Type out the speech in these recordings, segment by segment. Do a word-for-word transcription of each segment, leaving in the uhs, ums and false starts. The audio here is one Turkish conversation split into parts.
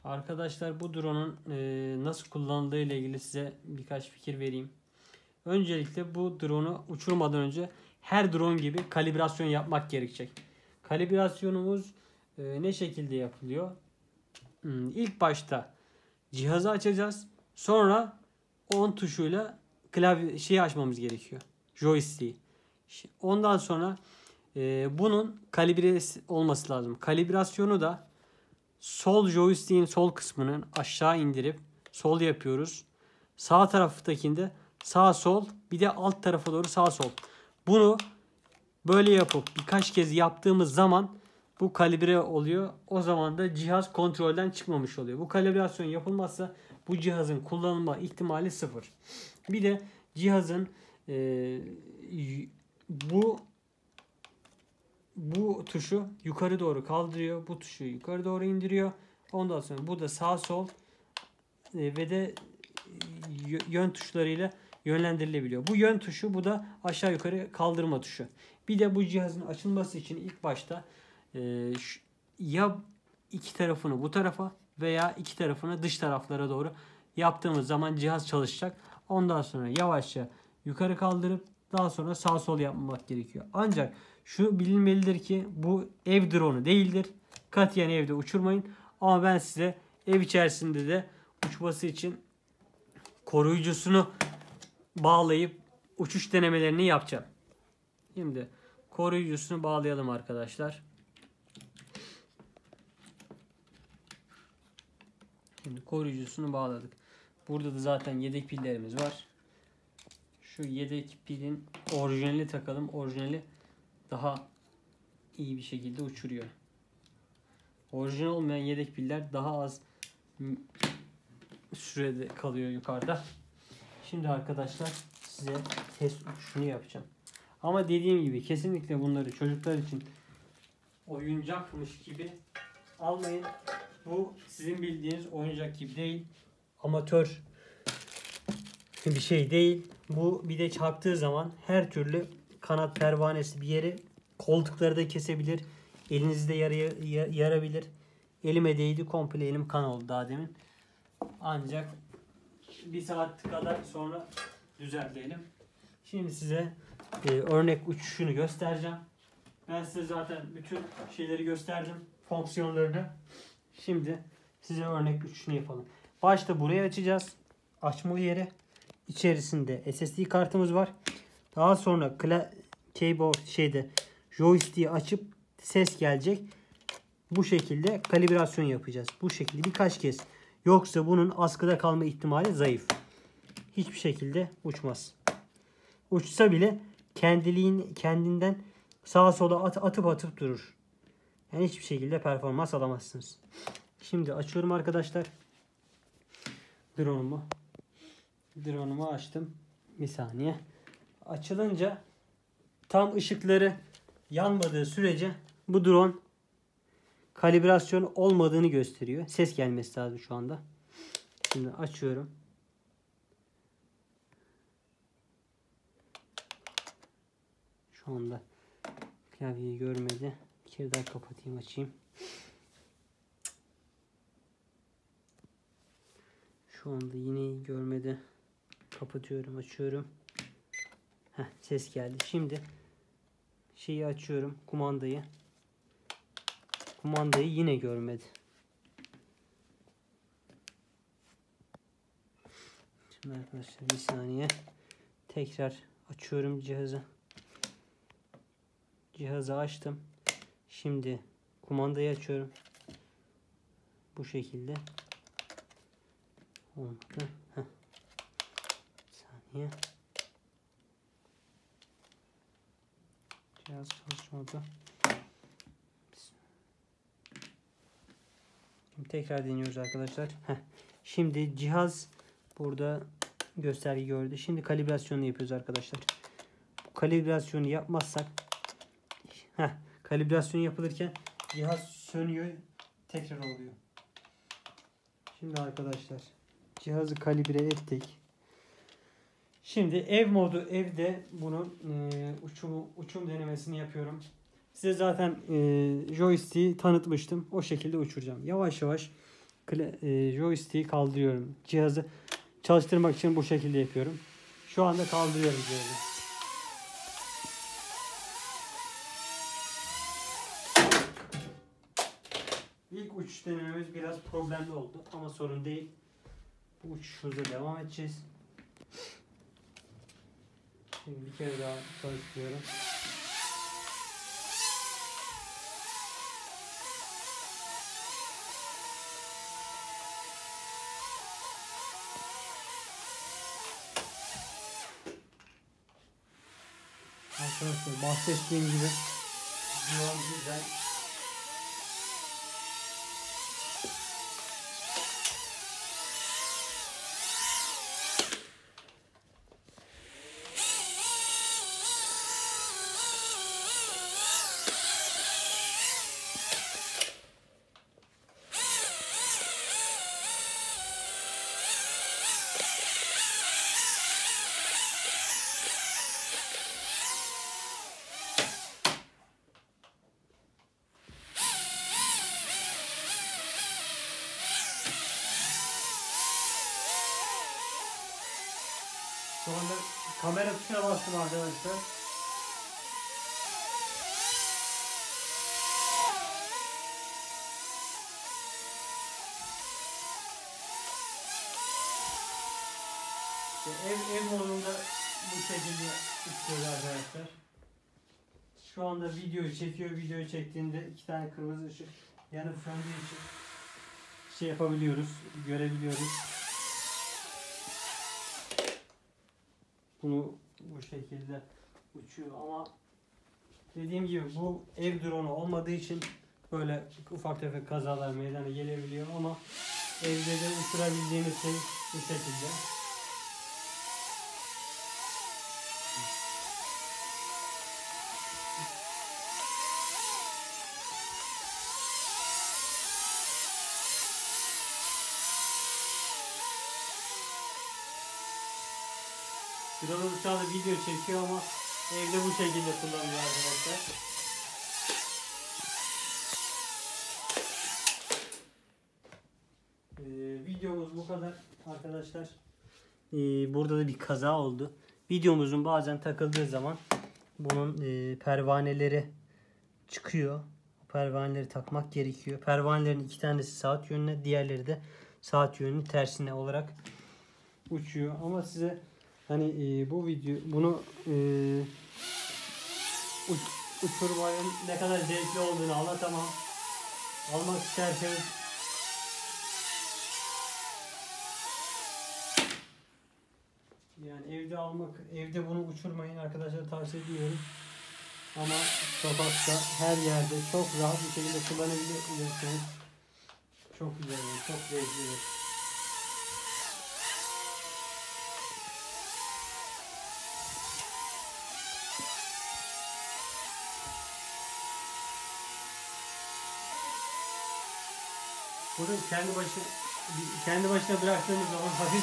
Arkadaşlar bu drone'un e, nasıl kullanıldığı ile ilgili size birkaç fikir vereyim. Öncelikle bu drone'u uçurmadan önce her drone gibi kalibrasyon yapmak gerekecek. Kalibrasyonumuz e, ne şekilde yapılıyor? Hmm, ilk başta cihazı açacağız. Sonra on tuşuyla klavye şeyi açmamız gerekiyor. Joystick'i. Ondan sonra e, bunun kalibre olması lazım. Kalibrasyonu da sol joystick'in sol kısmını aşağı indirip sol yapıyoruz. Sağ taraftakinde sağ sol, bir de alt tarafa doğru sağ sol. Bunu böyle yapıp birkaç kez yaptığımız zaman bu kalibre oluyor. O zaman da cihaz kontrolden çıkmamış oluyor. Bu kalibrasyon yapılmazsa bu cihazın kullanılma ihtimali sıfır. Bir de cihazın e, bu bu tuşu yukarı doğru kaldırıyor. Bu tuşu yukarı doğru indiriyor. Ondan sonra bu da sağ sol e, ve de yön tuşlarıyla yönlendirilebiliyor. Bu yön tuşu, bu da aşağı yukarı kaldırma tuşu. Bir de bu cihazın açılması için ilk başta e, şu, ya iki tarafını bu tarafa veya iki tarafını dış taraflara doğru yaptığımız zaman cihaz çalışacak. Ondan sonra yavaşça yukarı kaldırıp daha sonra sağ sol yapmak gerekiyor. Ancak şu bilinmelidir ki bu ev drone'u değildir. Katiyen evde uçurmayın. Ama ben size ev içerisinde de uçması için koruyucusunu bağlayıp uçuş denemelerini yapacağım. Şimdi koruyucusunu bağlayalım arkadaşlar. Şimdi koruyucusunu bağladık. Burada da zaten yedek pillerimiz var. Şu yedek pilin orijinali takalım. Orijinali daha iyi bir şekilde uçuruyor. Orijinal olmayan yedek piller daha az sürede kalıyor yukarıda. Şimdi arkadaşlar size test uçuşunu yapacağım. Ama dediğim gibi kesinlikle bunları çocuklar için oyuncakmış gibi almayın. Bu sizin bildiğiniz oyuncak gibi değil. Amatör bir şey değil. Bu bir de çarptığı zaman her türlü kanat pervanesi bir yeri, koltukları da kesebilir. Elinizde yaraya, yarabilir. Elime değdi, komple elim kan oldu daha demin. Ancak bir saat kadar sonra düzeltelim. Şimdi size e, örnek uçuşunu göstereceğim. Ben size zaten bütün şeyleri gösterdim. Fonksiyonlarını. Şimdi size örnek uçuşunu yapalım. Başta burayı açacağız. Açma yeri. İçerisinde S S D kartımız var. Daha sonra keyboard şeyde joystick'i açıp ses gelecek. Bu şekilde kalibrasyon yapacağız. Bu şekilde birkaç kez. Yoksa bunun askıda kalma ihtimali zayıf. Hiçbir şekilde uçmaz. Uçsa bile kendiliğin kendinden sağa sola at, atıp atıp durur. Yani hiçbir şekilde performans alamazsınız. Şimdi açıyorum arkadaşlar. Drone'umu. Drone'umu açtım. Bir saniye. Açılınca tam ışıkları yanmadığı sürece bu drone kalibrasyon olmadığını gösteriyor. Ses gelmesi lazım şu anda. Şimdi açıyorum. Şu anda klavyeyi görmedi. Bir kere daha kapatayım, açayım. Şu anda yine görmedi. Kapatıyorum, açıyorum. Heh, ses geldi. Şimdi şeyi açıyorum, kumandayı. Kumandayı yine görmedi. Şimdi arkadaşlar bir saniye. Tekrar açıyorum cihazı. Cihazı açtım. Şimdi kumandayı açıyorum. Bu şekilde. Olmadı. Heh. Bir saniye. Cihaz çalışmadı. Şimdi tekrar deniyoruz arkadaşlar. Heh. Şimdi cihaz burada gösterge gördü. Şimdi kalibrasyonu yapıyoruz arkadaşlar. Bu kalibrasyonu yapmazsak heh, kalibrasyon yapılırken cihaz sönüyor, tekrar oluyor. Şimdi arkadaşlar cihazı kalibre ettik. Şimdi ev modu, evde bunun e, uçum, uçum denemesini yapıyorum. Size zaten e, joystick'i tanıtmıştım. O şekilde uçuracağım. Yavaş yavaş e, joystick'i kaldırıyorum. Cihazı çalıştırmak için bu şekilde yapıyorum. Şu anda kaldırıyorum cihazı. İlk uçuş denememiz biraz problemli oldu ama sorun değil. Bu uçuşumuza devam edeceğiz. Şimdi bir kere daha çalıştırıyorum. Arkadaşlar bahsettiğim gibi drone güzel. Şu anda kamera tuşuna bastım arkadaşlar. İşte ev, ev modunda bu şekilde uçuyor arkadaşlar. Şu anda videoyu çekiyor. Videoyu çektiğinde iki tane kırmızı ışık yanıp söndüğü için şey yapabiliyoruz, görebiliyoruz. Bunu bu şekilde uçuyor ama dediğim gibi bu ev drone'u olmadığı için böyle ufak tefek kazalar meydana gelebiliyor ama evde de uçurabildiğimiz şey bu şekilde. Drone şu anda video çekiyor ama evde bu şekilde kullanılıyor arkadaşlar. Ee, videomuz bu kadar arkadaşlar. Ee, burada da bir kaza oldu. Videomuzun bazen takıldığı zaman bunun e, pervaneleri çıkıyor. O pervaneleri takmak gerekiyor. Pervanelerin iki tanesi saat yönüne, diğerleri de saat yönünün tersine olarak uçuyor. Ama size hani e, bu video bunu e, uç, uçurmanın ne kadar zevkli olduğunu anlatamam. Almak isterseniz yani evde almak, evde bunu uçurmayın arkadaşlar, tavsiye ediyorum. Ama sokakta her yerde çok rahat bir şekilde kullanabilirsiniz. Çok güzel, çok zevkli. Bunu kendi başına kendi başına bıraktığımız zaman hafif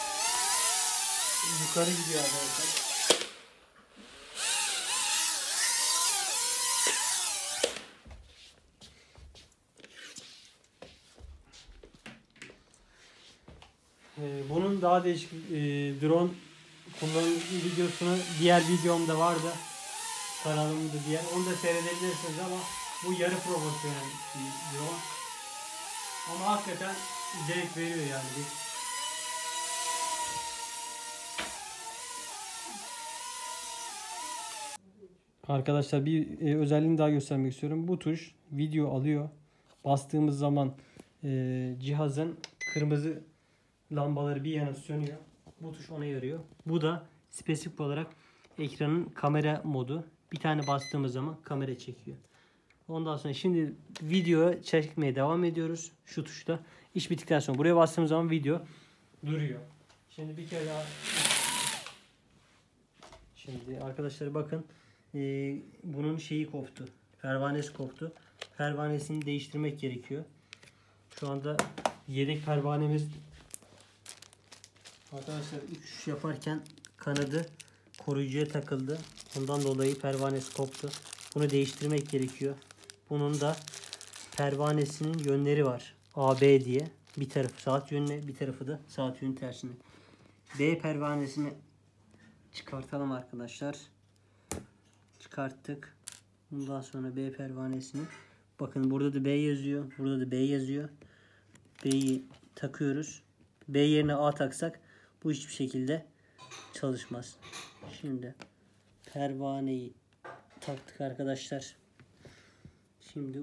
yukarı gidiyor arkadaşlar. Ee, bunun daha değişik e, drone kullanım videosunu diğer videomda vardı. Kanalımda diğer. Onu da seyredebilirsiniz ama bu yarı profesyonel bir drone. Ama hakikaten zevk veriyor yani. Arkadaşlar bir e, özelliğini daha göstermek istiyorum. Bu tuş video alıyor. Bastığımız zaman e, cihazın kırmızı lambaları bir yana sönüyor. Bu tuş ona yarıyor. Bu da spesifik olarak ekranın kamera modu. Bir tane bastığımız zaman kamera çekiyor. Ondan sonra şimdi video çekmeye devam ediyoruz. Şu tuşla. İş bittikten sonra buraya bastığımız zaman video duruyor. Şimdi bir kere daha. Şimdi arkadaşlar bakın. Ee, bunun şeyi koptu. Pervanesi koptu. Pervanesini değiştirmek gerekiyor. Şu anda yedek pervanemiz arkadaşlar uçuş yaparken kanadı koruyucuya takıldı. Ondan dolayı pervanesi koptu. Bunu değiştirmek gerekiyor. Bunun da pervanesinin yönleri var. A B diye. Bir tarafı saat yönüne, bir tarafı da saat yönü tersine. B pervanesini çıkartalım arkadaşlar. Çıkarttık. Bundan sonra B pervanesini. Bakın burada da B yazıyor. Burada da B yazıyor. B'yi takıyoruz. B yerine A taksak bu hiçbir şekilde çalışmaz. Şimdi pervaneyi taktık arkadaşlar. Şimdi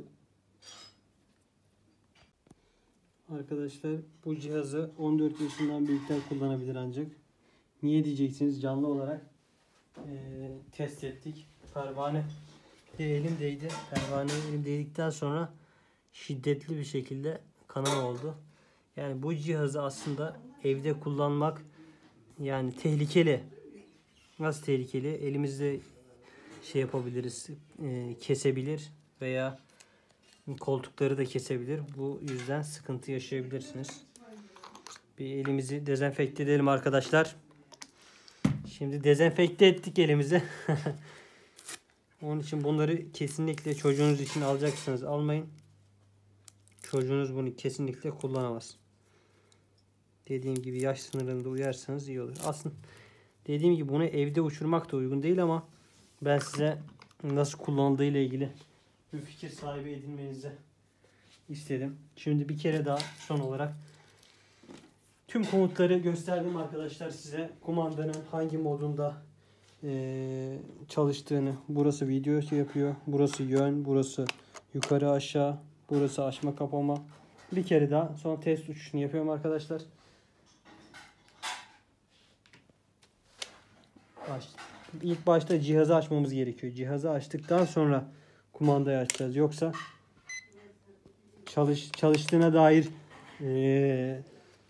arkadaşlar bu cihazı on dört yaşından büyükler kullanabilir ancak. Niye diyeceksiniz, canlı olarak e, test ettik. Pervane elim değdi. Pervane elim değdikten sonra şiddetli bir şekilde kanama oldu. Yani bu cihazı aslında evde kullanmak yani tehlikeli. Nasıl tehlikeli? Elimizde şey yapabiliriz, e, kesebilir veya koltukları da kesebilir. Bu yüzden sıkıntı yaşayabilirsiniz. Bir elimizi dezenfekte edelim arkadaşlar. Şimdi dezenfekte ettik elimizi. Onun için bunları kesinlikle çocuğunuz için alacaksınız. Almayın. Çocuğunuz bunu kesinlikle kullanamaz. Dediğim gibi yaş sınırında uyarsanız iyi olur. Aslında dediğim gibi bunu evde uçurmak da uygun değil ama ben size nasıl kullanıldığı ile ilgili bir fikir sahibi edinmenizi istedim. Şimdi bir kere daha son olarak tüm komutları gösterdim arkadaşlar size. Kumandanın hangi modunda e, çalıştığını. Burası video yapıyor. Burası yön. Burası yukarı aşağı. Burası açma kapama. Bir kere daha sonra test uçuşunu yapıyorum arkadaşlar. Baş. İlk başta cihazı açmamız gerekiyor. Cihazı açtıktan sonra kumandayı açacağız. Yoksa çalış çalıştığına dair ee,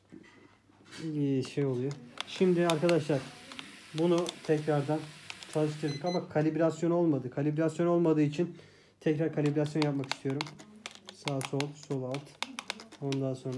şey oluyor. Şimdi arkadaşlar bunu tekrardan çalıştırdık ama kalibrasyon olmadı. Kalibrasyon olmadığı için tekrar kalibrasyon yapmak istiyorum. Sağ sol, sol alt. Ondan sonra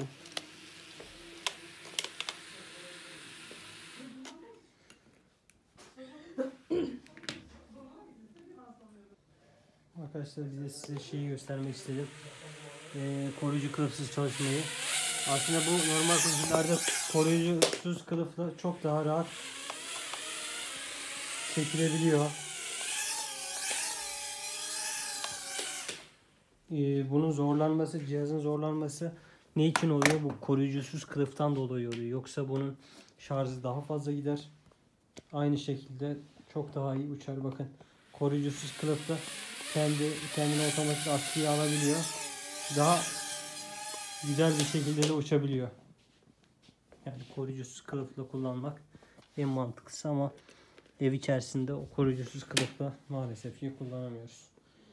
arkadaşlar bize size şeyi göstermek istedim. Ee, koruyucu kılıfsız çalışmayı. Aslında bu normal kılıflarda koruyucusuz kılıfla çok daha rahat çekilebiliyor. Ee, bunun zorlanması, cihazın zorlanması ne için oluyor? Bu koruyucusuz kılıftan dolayı oluyor. Yoksa bunun şarjı daha fazla gider. Aynı şekilde çok daha iyi uçar. Bakın koruyucusuz kılıfla kendi kendine otomatik askıyı alabiliyor. Daha güzel bir şekilde de uçabiliyor. Yani koruyucusuz kılıfla kullanmak en mantıklısı ama ev içerisinde o koruyucusuz kılıfla maalesef ki kullanamıyoruz.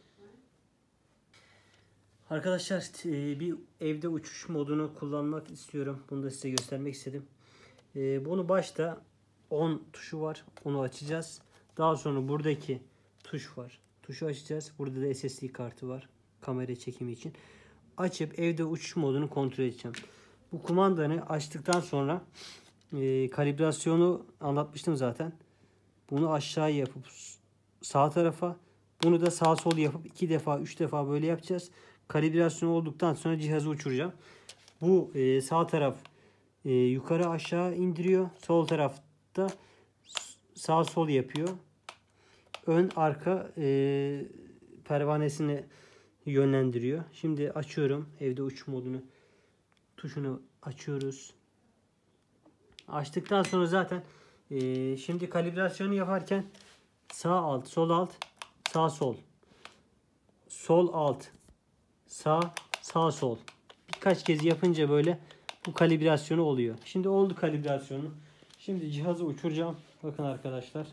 Arkadaşlar bir evde uçuş modunu kullanmak istiyorum. Bunu da size göstermek istedim. Bunu başta on tuşu var. Onu açacağız. Daha sonra buradaki tuş var. Tuşu açacağız. Burada da S S D kartı var. Kamera çekimi için. Açıp evde uçuş modunu kontrol edeceğim. Bu kumandanı açtıktan sonra e, kalibrasyonu anlatmıştım zaten. Bunu aşağı yapıp sağ tarafa, bunu da sağ sol yapıp iki defa üç defa böyle yapacağız. Kalibrasyon olduktan sonra cihazı uçuracağım. Bu e, sağ taraf e, yukarı aşağı indiriyor. Sol tarafta sağ sol yapıyor. Ön arka e, pervanesini yönlendiriyor. Şimdi açıyorum. Evde uçuş modunu tuşunu açıyoruz. Açtıktan sonra zaten e, şimdi kalibrasyonu yaparken sağ alt, sol alt, sağ sol, sol alt, sağ, sağ sol birkaç kez yapınca böyle bu kalibrasyonu oluyor. Şimdi oldu kalibrasyonu. Şimdi cihazı uçuracağım. Bakın arkadaşlar.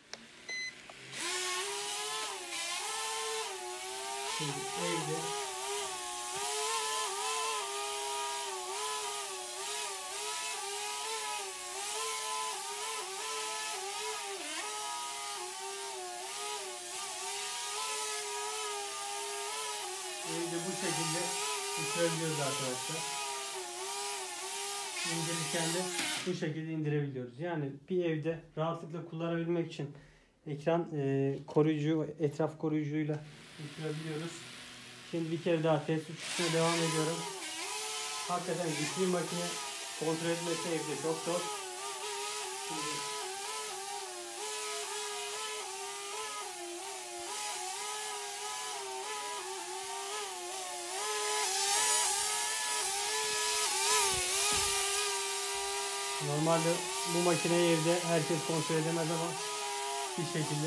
Şimdi evde evde bu şekilde uçurabiliyoruz arkadaşlar. İndirirken de bu şekilde indirebiliyoruz. Yani bir evde rahatlıkla kullanabilmek için ekran e, koruyucu, etraf koruyucuyla uçurabiliyoruz. Şimdi bir kere daha test uçuşuna devam ediyorum. hakikaten güçlü bir makine, kontrol etmesi evde çok zor. Şimdi normalde bu makineyi evde herkes kontrol edemez ama bir şekilde.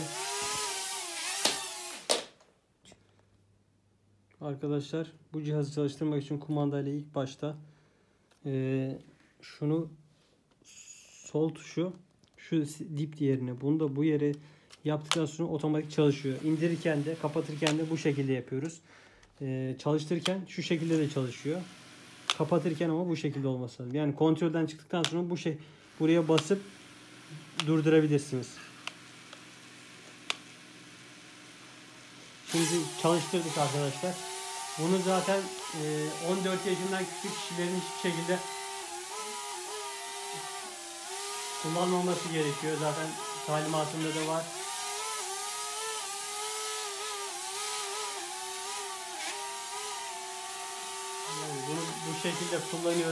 Arkadaşlar bu cihazı çalıştırmak için kumandayla ilk başta e, şunu sol tuşu şu dip diğerine bunu da bu yere yaptıktan sonra otomatik çalışıyor. İndirirken de kapatırken de bu şekilde yapıyoruz. E, çalıştırırken şu şekilde de çalışıyor. Kapatırken ama bu şekilde olması lazım. Yani kontrolden çıktıktan sonra bu şey buraya basıp durdurabilirsiniz. Şimdi çalıştırdık arkadaşlar. Bunu zaten on dört yaşından küçük kişilerin hiçbir şekilde kullanmaması gerekiyor. Zaten talimatında da var. Yani bunu bu şekilde kullanıyoruz.